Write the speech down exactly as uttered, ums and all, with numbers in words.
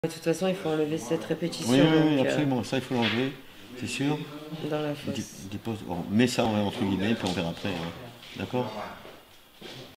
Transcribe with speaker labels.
Speaker 1: De toute façon, il faut enlever cette répétition.
Speaker 2: Oui, oui, oui,
Speaker 1: donc, euh,
Speaker 2: absolument. Ça, il faut l'enlever, c'est sûr.
Speaker 1: dans la
Speaker 2: Dé-
Speaker 1: fosse.
Speaker 2: Dépose, bon, mets ça entre guillemets, puis on verra après, hein. D'accord?